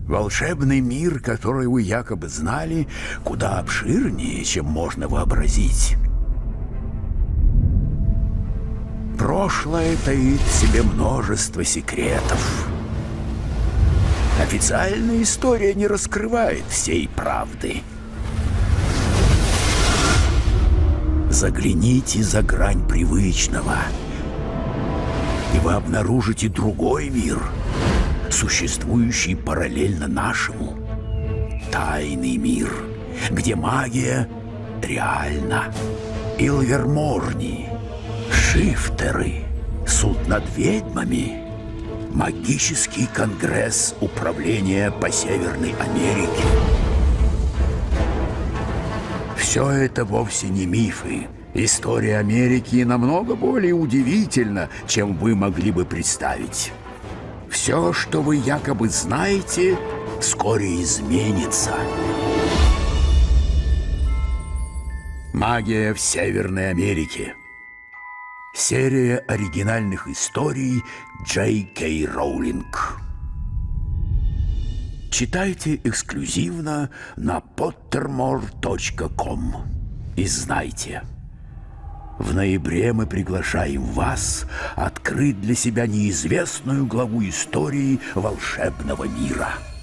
Волшебный мир, который вы якобы знали, куда обширнее, чем можно вообразить. Прошлое таит в себе множество секретов. Официальная история не раскрывает всей правды. Загляните за грань привычного, и вы обнаружите другой мир, существующий параллельно нашему. Тайный мир, где магия реальна. Илверморни, шифтеры, суд над ведьмами, магический конгресс управления по Северной Америке. Все это вовсе не мифы. История Америки намного более удивительна, чем вы могли бы представить. Все, что вы якобы знаете, вскоре изменится. Магия в Северной Америке. Серия оригинальных историй Джей Кей Роулинг. Читайте эксклюзивно на pottermore.com. И знайте, в ноябре мы приглашаем вас открыть для себя неизвестную главу истории волшебного мира.